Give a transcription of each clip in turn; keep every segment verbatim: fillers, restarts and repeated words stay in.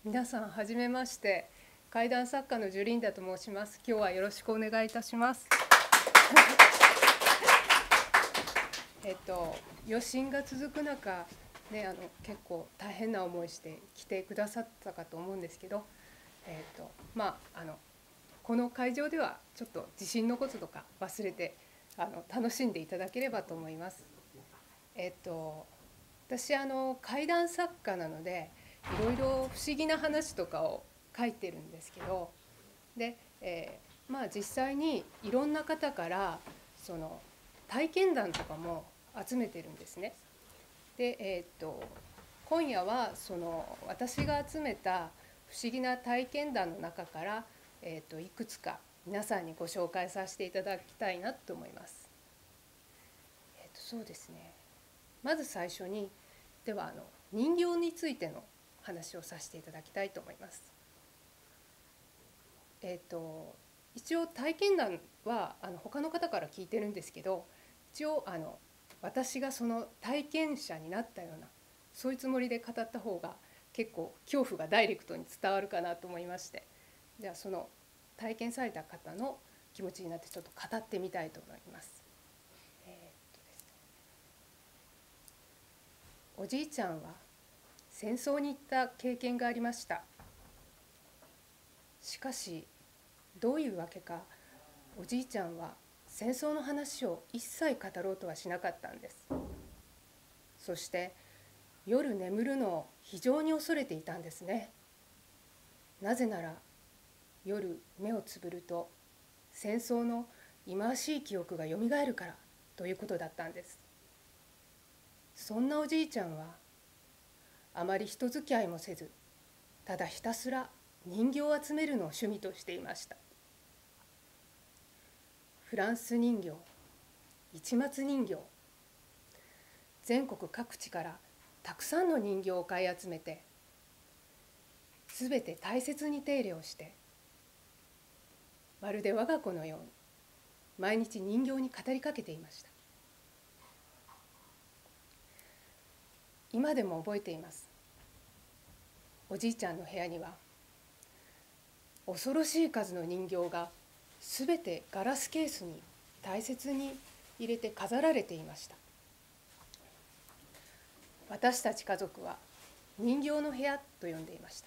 皆さんはじめまして、怪談作家のジュリンダと申します。今日はよろしくお願いいたします。えっと余震が続く中、ね、あの結構大変な思いして来てくださったかと思うんですけど、えっとまああのこの会場ではちょっと地震のこととか忘れてあの楽しんでいただければと思います。えっと私あの怪談作家なので、いろいろ不思議な話とかを書いてるんですけど、で、えー、まあ実際にいろんな方からその体験談とかも集めてるんですね。で、えー、と今夜はその私が集めた不思議な体験談の中から、えー、といくつか皆さんにご紹介させていただきたいなと思います。えー、とそうですね。まず最初にではあの人形についての話をさせていただきたいと思います。えー、と一応体験談はあの他の方から聞いてるんですけど、一応あの私がその体験者になったような、そういうつもりで語った方が結構恐怖がダイレクトに伝わるかなと思いまして、じゃあその体験された方の気持ちになってちょっと語ってみたいと思います。えーとですね、おじいちゃんは戦争に行った経験がありました。しかしどういうわけか、おじいちゃんは戦争の話を一切語ろうとはしなかったんです。そして夜眠るのを非常に恐れていたんですね。なぜなら夜目をつぶると戦争の忌まわしい記憶がよみがえるからということだったんです。そんなおじいちゃんはあまり人付き合いもせず、ただひたすら人形を集めるのを趣味としていました。フランス人形、市松人形、全国各地からたくさんの人形を買い集めて、すべて大切に手入れをして、まるで我が子のように毎日人形に語りかけていました。今でも覚えています。おじいちゃんの部屋には恐ろしい数の人形がすべてガラスケースに大切に入れて飾られていました。私たち家族は人形の部屋と呼んでいました。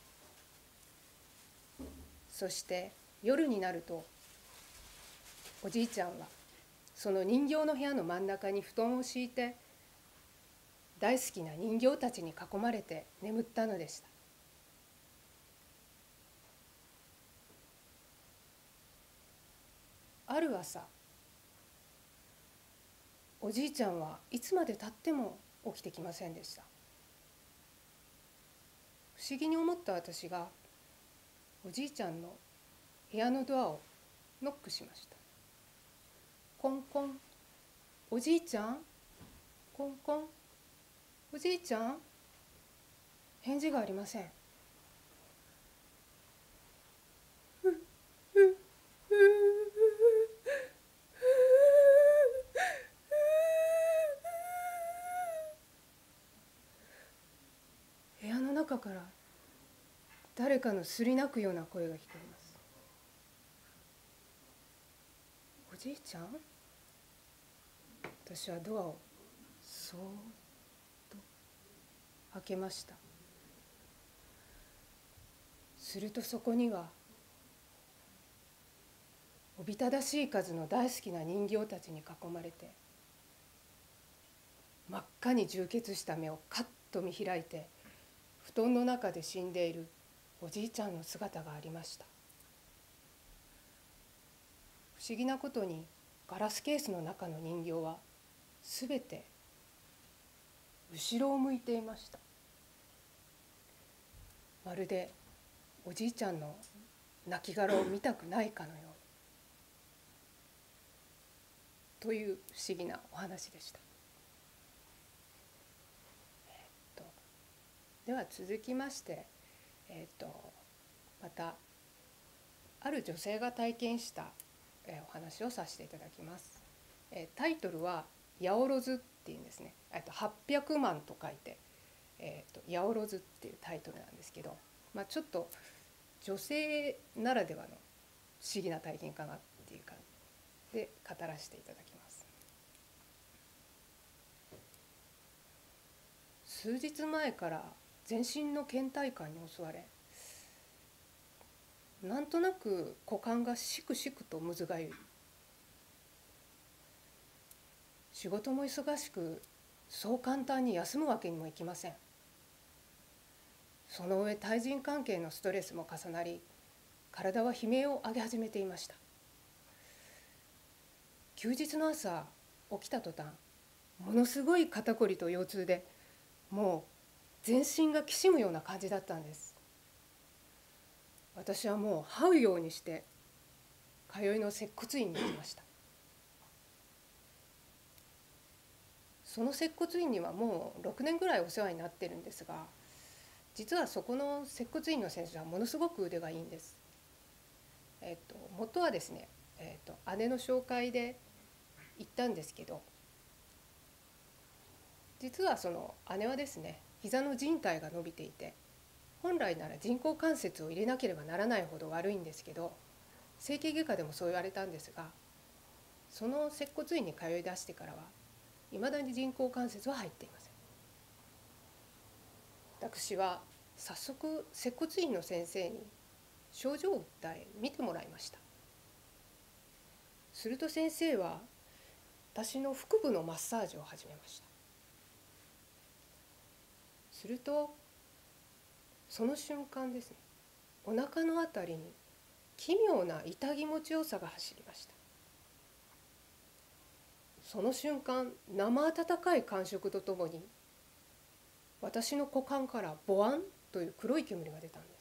そして夜になると、おじいちゃんはその人形の部屋の真ん中に布団を敷いて、大好きな人形たちに囲まれて眠ったのでした。ある朝、おじいちゃんはいつまでたっても起きてきませんでした。不思議に思った私がおじいちゃんの部屋のドアをノックしました。コンコン、おじいちゃん、コンコン、おじいちゃん。返事がありません。部屋の中から誰かのすり泣くような声が聞こえます。おじいちゃん？私はドアをそーっと開けました。するとそこにはおびただしい数の大好きな人形たちに囲まれて、真っ赤に充血した目をカッと見開いて布団の中で死んでいるおじいちゃんの姿がありました。不思議なことにガラスケースの中の人形はすべて後ろを向いていました。まるでおじいちゃんの亡骸を見たくないかのように、という不思議なお話でした。えっと、では続きまして、えっと、またある女性が体験したお話をさせていただきます。タイトルは「八百万」っていうんですね。はっぴゃくまんと書いて、えーと、八百万っていうタイトルなんですけど、 まあ、ちょっと女性ならではの不思議な体験かなっていう感じで語らせていただきます。数日前から全身の倦怠感に襲われ、なんとなく股間がしくしくとむずがゆい。仕事も忙しく、そう簡単に休むわけにもいきません。その上対人関係のストレスも重なり、体は悲鳴を上げ始めていました。休日の朝起きた途端、ものすごい肩こりと腰痛で、もう全身がきしむような感じだったんです。私はもう這うようにして通いの接骨院に行きました。その接骨院にはもうろくねんぐらいお世話になってるんですが、実はそこの接骨院の先生はものすごく腕がいいんです。えっと元はですね、えっと姉の紹介で行ったんですけど、実はその姉はですね、膝の靭帯が伸びていて、本来なら人工関節を入れなければならないほど悪いんですけど、整形外科でもそう言われたんですが、その接骨院に通い出してからはいまだに人工関節は入っていません。私は早速接骨院の先生に症状を訴え見てもらいました。すると先生は私の腹部のマッサージを始めました。するとその瞬間ですね、お腹のあたりに奇妙な痛気持ちよさが走りました。その瞬間、生温かい感触とともに私の股間からボワンという黒い煙が出たんです。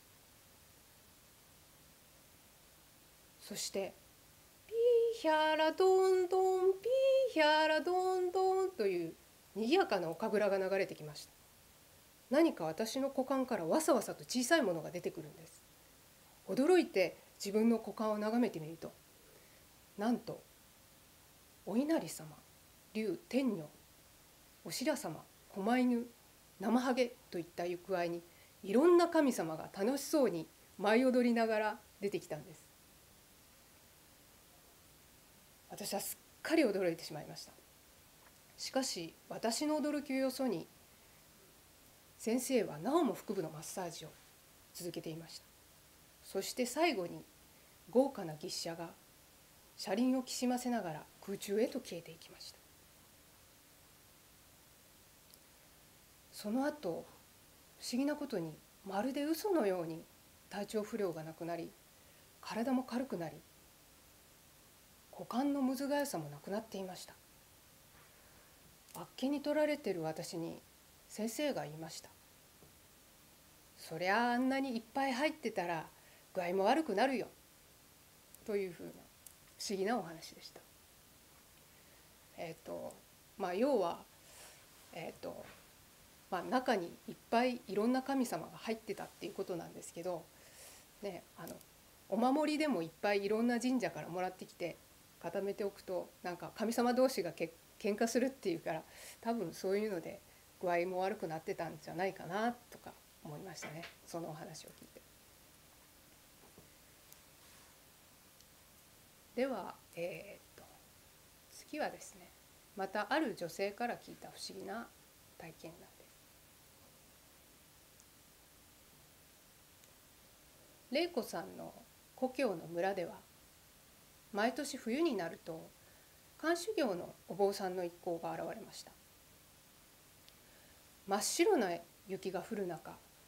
そしてピーヒャラドンドン、ピーヒャラドンドンという賑やかなお神楽が流れてきました。何か私の股間からわさわさと小さいものが出てくるんです。驚いて自分の股間を眺めてみると、なんとお稲荷様、龍天女、お白様、狛犬、生ハゲといった行く合に、いろんな神様が楽しそうに舞い踊りながら出てきたんです。私はすっかり驚いてしまいました。しかし私の驚きをよそに、先生はなおも腹部のマッサージを続けていました。そして最後に豪華な牛車が車輪をきしませながら空中へと消えていきました。その後、不思議なことにまるで嘘のように体調不良がなくなり、体も軽くなり、股間のむずがゆさもなくなっていました。あっけに取られている私に先生が言いました。そりゃあんなにいっぱい入ってたら具合も悪くなるよ、というふうな不思議なお話でした。えっとまあ要はえっとまあ中にいっぱいいろんな神様が入ってたっていうことなんですけど、ね、あのお守りでもいっぱいいろんな神社からもらってきて固めておくと、なんか神様同士がけ喧嘩するっていうから、多分そういうので具合も悪くなってたんじゃないかなとか思いましたね、そのお話を聞いて。では、えー、っと次はですね、またある女性から聞いた不思議な体験なんです。玲子さんの故郷の村では、毎年冬になると寒修行のお坊さんの一行が現れました。真っ白な雪が降る中、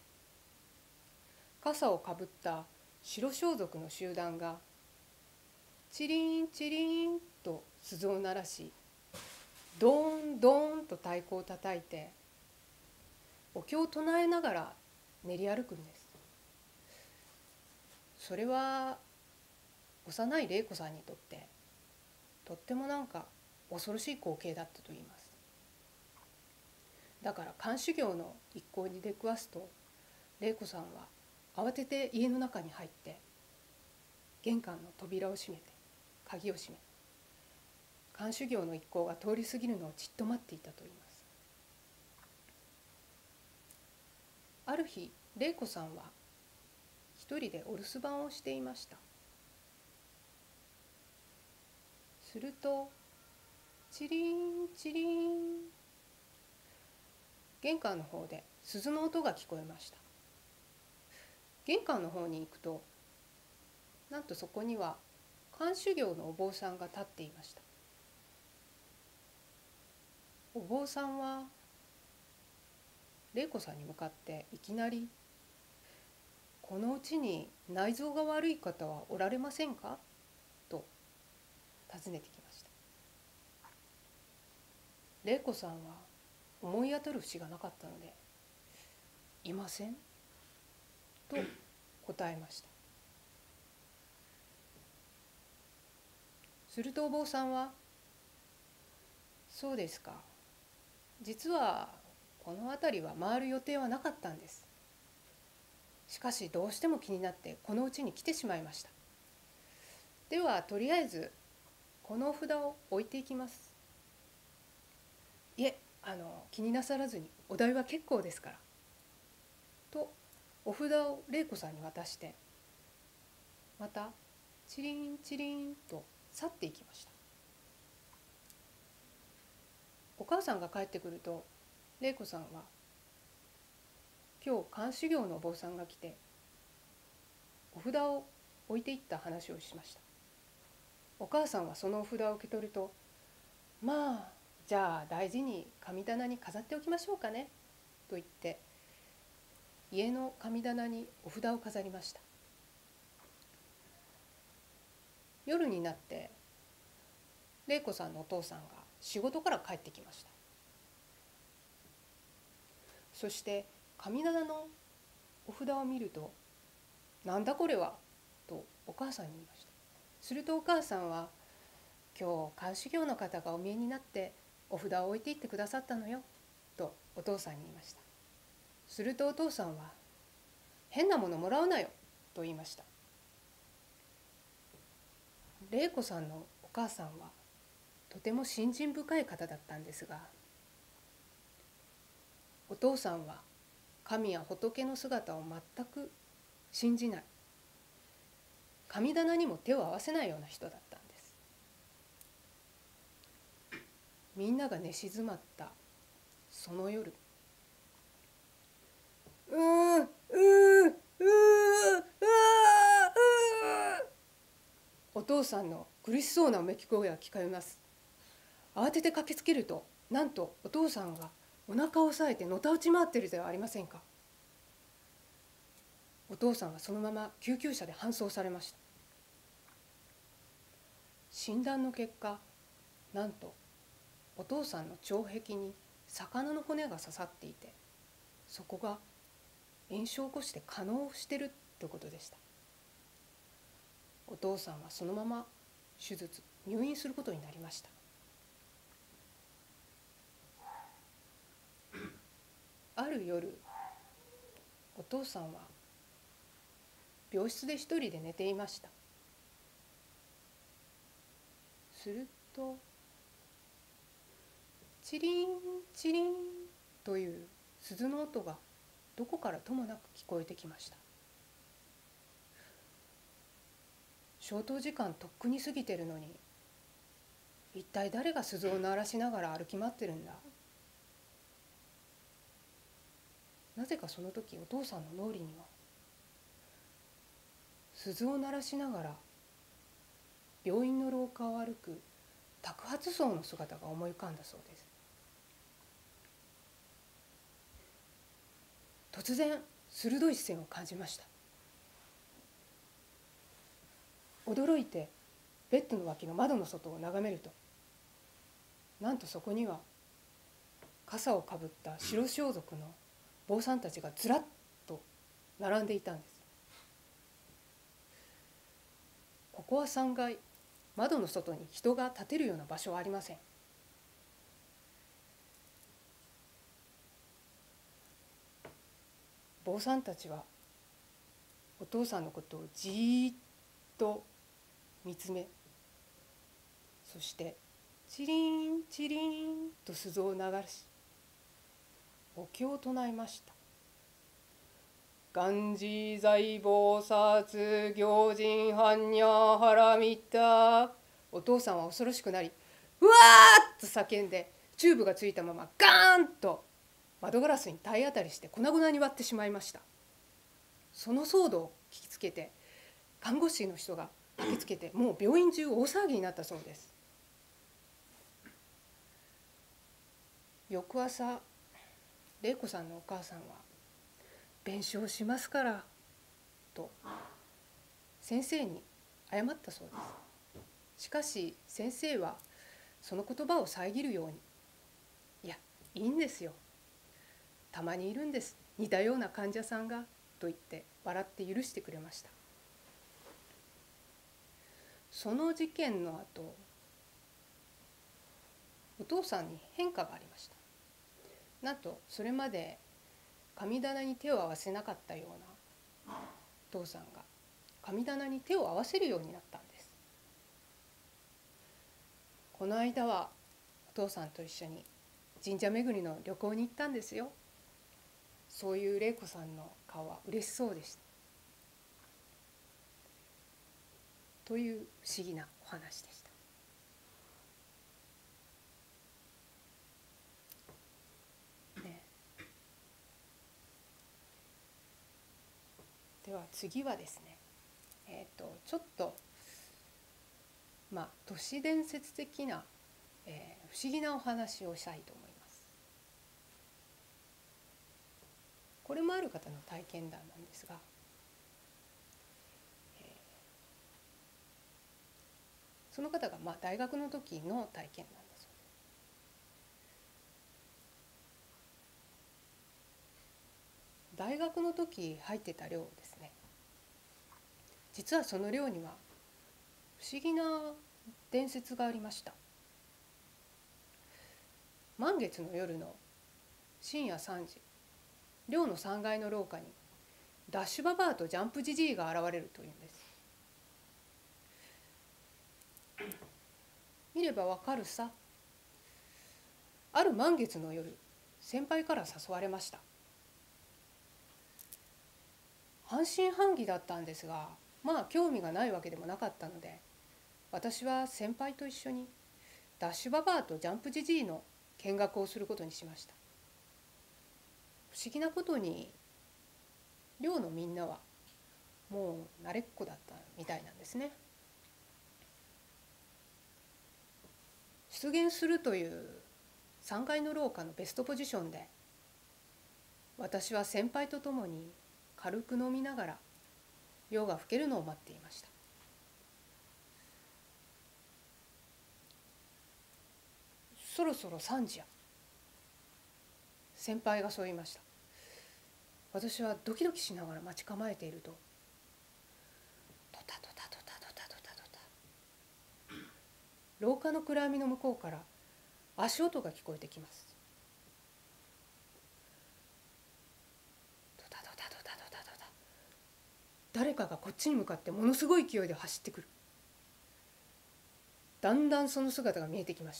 傘をかぶった白装束の集団がチリンチリンと鈴を鳴らし、ドーンドーンと太鼓を叩いてお経を唱えながら練り歩くんです。それは幼い玲子さんにとってとってもなんか恐ろしい光景だったと言います。だから寒修行の一行に出くわすと、玲子さんは慌てて家の中に入って玄関の扉を閉めて鍵を閉め、寒修行の一行が通り過ぎるのをじっと待っていたと言います。ある日、 玲子さんは一人でお留守番をしていました。するとチリンチリン、玄関の方で鈴の音が聞こえました。玄関の方に行くと、なんとそこには看守業のお坊さんが立っていました。お坊さんは玲子さんに向かっていきなり「このうちに内臓が悪い方はおられませんか?」と尋ねてきました。玲子さんは思い当たる節がなかったので「いません」と答えました。するとお坊さんは「そうですか。実はこの辺りは回る予定はなかったんです。しかしどうしても気になってこのうちに来てしまいました。ではとりあえずこのお札を置いていきます。いえ、あの気になさらずにお代は結構ですから」とお札を玲子さんに渡して、またチリンチリンと去っていきました。お母さんが帰ってくると、玲子さんは今日看守業のお坊さんが来てお札を置いていった話をしました。お母さんはそのお札を受け取ると「まあじゃあ大事に神棚に飾っておきましょうかね」と言って家の神棚にお札を飾りました。夜になって玲子さんのお父さんが仕事から帰ってきました。そして神棚のお札を見ると「なんだこれは」とお母さんに言いました。するとお母さんは「今日看守業の方がお見えになってお札を置いていってくださったのよ」とお父さんに言いました。するとお父さんは「変なものもらうなよ」と言いました。玲子さんのお母さんはとても信心深い方だったんですが、お父さんは神や仏の姿を全く信じない、神棚にも手を合わせないような人だったんです。みんなが寝静まったその夜、うーうーうーうーお父さんの苦しそうなうめき声が聞こえます。慌てて駆けつけると、なんとお父さんがお腹を押さえてのたうち回っているではありませんか。お父さんはそのまま救急車で搬送されました。診断の結果、なんとお父さんの腸壁に魚の骨が刺さっていて、そこが炎症を起こして化膿してるということでした。お父さんはそのまま手術入院することになりました。ある夜、お父さんは病室で一人で寝ていました。するとチリンチリンという鈴の音がどこからともなく聞こえてきました。消灯時間とっくに過ぎてるのに、一体誰が鈴を鳴らしながら歩き回ってるんだ。なぜかその時お父さんの脳裏には鈴を鳴らしながら病院の廊下を歩く托鉢僧の姿が思い浮かんだそうです。突然鋭い視線を感じました。驚いてベッドの脇の窓の外を眺めると、なんとそこには傘をかぶった白装束の坊さんたちがずらっと並んでいたんです。ここはさんがい、窓の外に人が立てるような場所はありません。坊さんたちはお父さんのことをじーっと見つめ、そしてチリンチリンと鈴を流しお経を唱えました。 ガンジー財宝殺行人般若ハラミッタ。お父さんは恐ろしくなり、うわーっと叫んで、チューブがついたままガーンと窓ガラスに体当たりして粉々に割ってしまいました。その騒動を聞きつけて、看護師の人が駆けつけて、もう病院中大騒ぎになったそうです。翌朝、玲子さんのお母さんは「弁償しますから」と先生に謝ったそうです。しかし先生はその言葉を遮るように「いや、いいんですよ。たまにいるんです。似たような患者さんが」と言って笑って許してくれました。その事件の後、お父さんに変化がありました。なんとそれまで神棚に手を合わせなかったようなお父さんが神棚に手を合わせるようになったんです。この間はお父さんと一緒に神社巡りの旅行に行ったんですよ。そういう玲子さんの顔は嬉しそうでした。という不思議なお話でした。ね、では次はですね、えーと、ちょっとまあ都市伝説的な、えー、不思議なお話をしたいと思います。これもある方の体験談なんですが、えー、その方がまあ大学の時の体験談だそうです。大学の時入ってた寮ですね。実はその寮には不思議な伝説がありました。満月の夜の深夜さんじ、寮のさんがいの廊下にダッシュババアとジャンプジジイが現れるというんです。見ればわかるさ。ある満月の夜、先輩から誘われました。半信半疑だったんですが、まあ興味がないわけでもなかったので、私は先輩と一緒にダッシュババアとジャンプジジイの見学をすることにしました。不思議なことに寮のみんなはもう慣れっこだったみたいなんですね。出現するというさんがいの廊下のベストポジションで、私は先輩と共に軽く飲みながら夜が更けるのを待っていました。そろそろさんじや。先輩がそう言いました。私はドキドキしながら待ち構えていると、トタトタトタトタトタトタ、廊下の暗闇の向こうから足音が聞こえてきます。トタトタトタトタトタ、誰かがこっちに向かってものすごい勢いで走ってくる。だんだんその姿が見えてきました。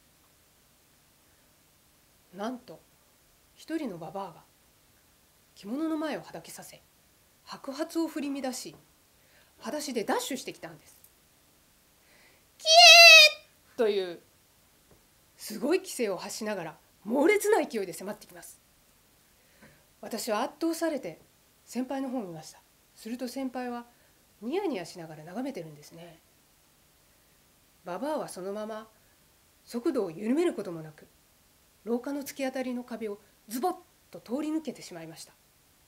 なんと一人のババアが着物の前をはだけさせ、白髪を振り乱し、裸足でダッシュしてきたんです。キエーというすごい奇声を発しながら猛烈な勢いで迫ってきます。私は圧倒されて先輩の方を見ました。すると先輩はニヤニヤしながら眺めてるんですね。ババアはそのまま速度を緩めることもなく、廊下の突き当たりの壁をズボッと通り抜けてしまいました。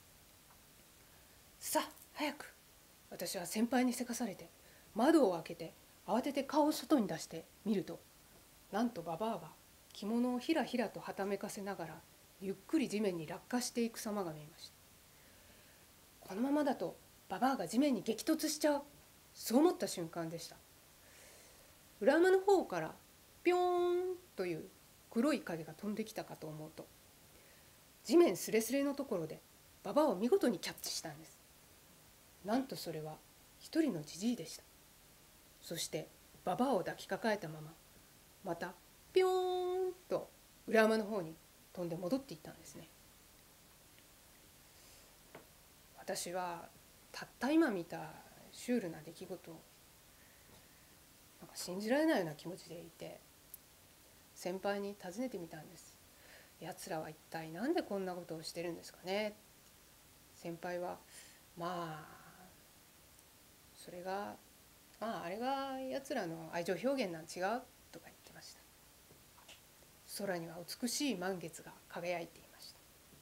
さあ早く。私は先輩にせかされて窓を開けて慌てて顔を外に出してみると、なんとババアが着物をひらひらとはためかせながらゆっくり地面に落下していく様が見えました。このままだとババアが地面に激突しちゃう、そう思った瞬間でした。裏山の方からピョーンという黒い影が飛んできたかと思うと、地面すれすれのところでババアを見事にキャッチしたんです。なんとそれは一人のジジイでした。そしてババアを抱きかかえたまま、またピョーンと裏山の方に飛んで戻っていったんですね。 私はたった今見たシュールな出来事をなんか信じられないような気持ちでいて、先輩に尋ねてみたんです。やつらは一体何でこんなことをしてるんですかね。先輩はまあそれがまああれがやつらの愛情表現なん違うとか言ってました。空には美しい満月が輝いていました。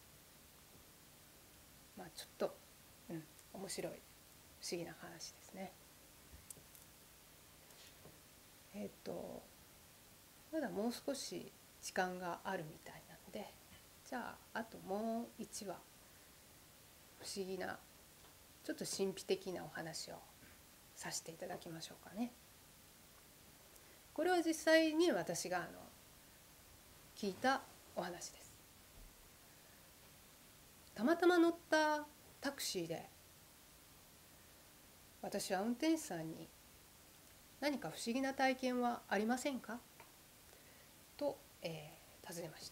まあちょっと、うん、面白い不思議な話ですね。えっとまだもう少し時間があるみたいなので、じゃああともういちわ不思議なちょっと神秘的なお話をさせていただきましょうかね。これは実際に私があの聞いたお話です。たまたま乗ったタクシーで私は運転手さんに何か不思議な体験はありませんかと、えー、尋ねました。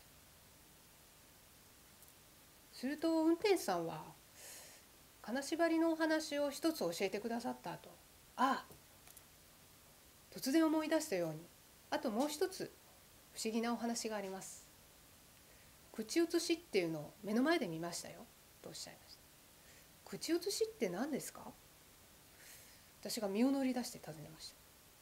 すると運転手さんは金縛りのお話を一つ教えてくださった後、ああ突然思い出したように、あともう一つ不思議なお話があります。口移しっていうのを目の前で見ましたよとおっしゃいました。口移しって何ですか？私が身を乗り出して尋ねました。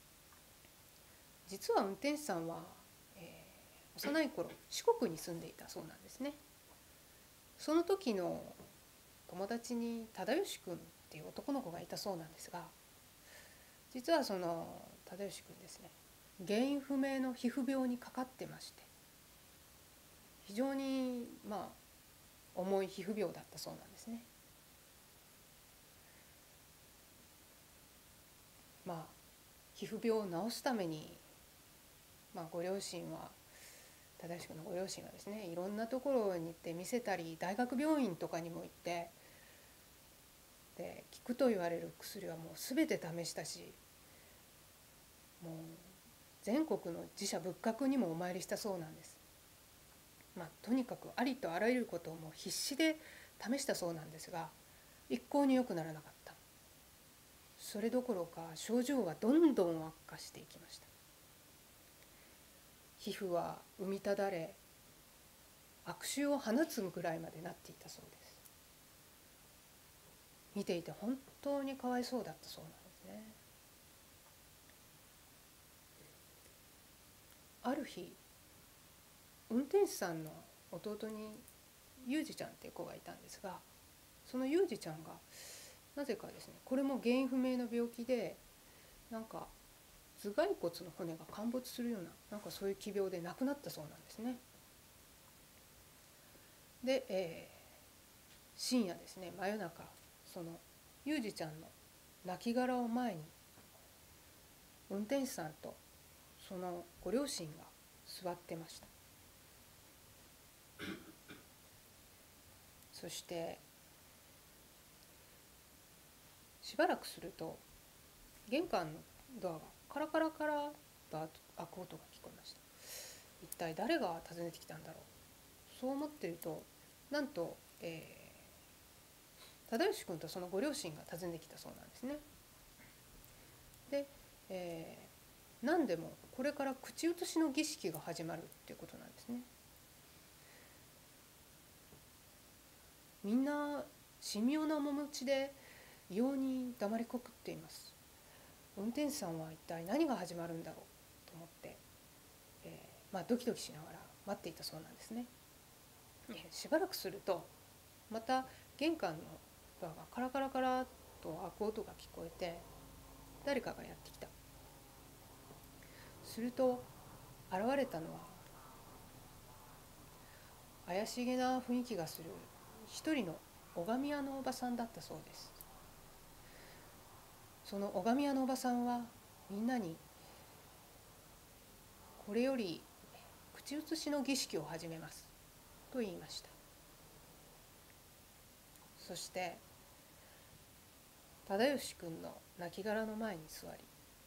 実は運転手さんは、えー、幼い頃四国に住んでいたそうなんですね。その時の友達に忠義君っていう男の子がいたそうなんですが、実はその忠義君ですね、原因不明の皮膚病にかかってまして、非常にまあ重い皮膚病だったそうなんですね。まあ皮膚病を治すために、まあ、ご両親は忠義君のご両親はですね、いろんなところに行って見せたり、大学病院とかにも行って、で効くと言われる薬はもう全て試したし、もう全国の寺社仏閣にもお参りしたそうなんです。まあ、とにかくありとあらゆることをもう必死で試したそうなんですが、一向に良くならなかった。それどころか症状はどんどん悪化していきました。皮膚は生みただれ、悪臭を放つぐらいまでなっていたそうです。見ていて本当にかわいそうだったそうなんですね。ある日、運転手さんの弟にユージちゃんっていう子がいたんですが、そのユージちゃんがなぜかですね、これも原因不明の病気で、なんか頭蓋骨の骨が陥没するような、なんかそういう奇病で亡くなったそうなんですね。で、えー、深夜ですね、真夜中、そのユージちゃんの亡骸を前に運転手さんとそのご両親が座ってました。そしてしばらくすると玄関のドアがカラカラカラと開く音が聞こえました。一体誰が訪ねてきたんだろう。そう思っていると、なんと、えー、忠義君とそのご両親が訪ねてきたそうなんですね。で、えー、何でもこれから口移しの儀式が始まるっていうことなんですね。みんな神妙な面持ちで異様に黙りこくっています。運転手さんは一体何が始まるんだろうと思って、えーまあ、ドキドキしながら待っていたそうなんですね。しばらくするとまた玄関のドアがカラカラカラと開く音が聞こえて、誰かがやってきた。すると現れたのは怪しげな雰囲気がする一人の拝み屋のおばさんだったそうです。その拝み屋のおばさんはみんなに、これより口移しの儀式を始めますと言いました。そして忠義君の亡骸の前に座り、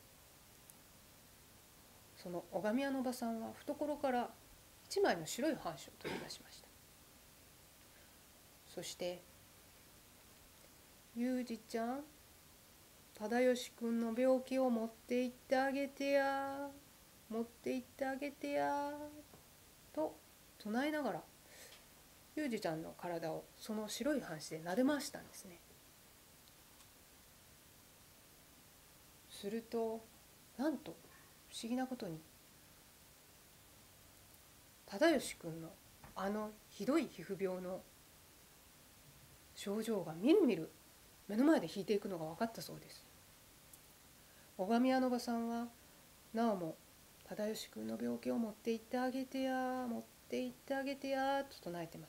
その拝み屋のおばさんは懐から一枚の白い半紙を取り出しました。そしてゆうじちゃん、忠義くんの病気を持って行ってあげてや、持って行ってあげてや、と唱えながらゆうじちゃんの体をその白い半紙で撫で回したんですね。するとなんと不思議なことに、忠義くんのあのひどい皮膚病の症状がみるみる目の前で引いていくのが分かったそうです。拝み屋のおばさんはなおも忠義くんの病気を持って行ってあげてや、持って行ってあげてやと唱えてます。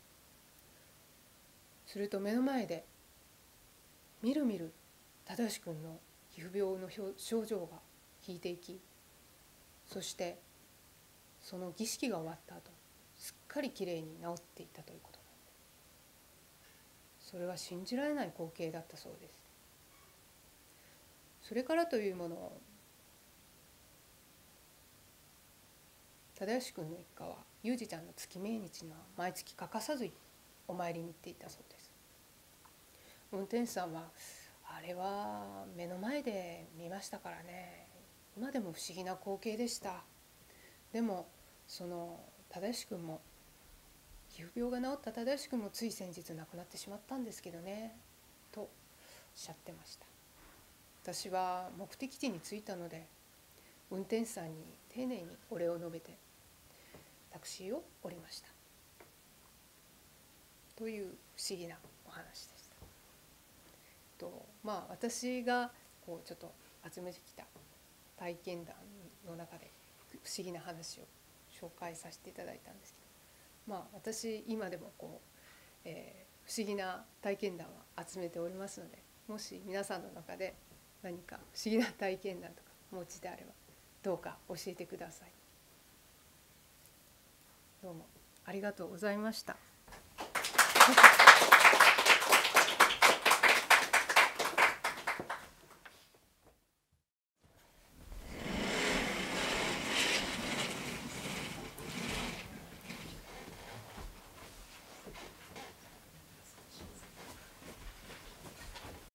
すると目の前でみるみる忠義くんの皮膚病の症状が引いていき、そしてその儀式が終わった後、すっかりきれいに治っていったということなんです。それは信じられない光景だったそうです。それからというもの、忠義くんの一家はゆうじちゃんの月命日には毎月欠かさずお参りに行っていたそうです。運転手さんはあれは目の前で見ましたからね、今でも不思議な光景でした。でもその忠義くんも、皮膚病が治った忠義くんもつい先日亡くなってしまったんですけどね、とおっしゃってました。私は目的地に着いたので運転手さんに丁寧にお礼を述べてタクシーを降りましたという不思議なお話でした。とまあ私がこうちょっと集めてきた体験談の中で不思議な話を紹介させていただいたんですけど、まあ私今でもこう、えー、不思議な体験談を集めておりますので、もし皆さんの中で何か不思議な体験談とかお持ちであればどうか教えてください。どうもありがとうございました。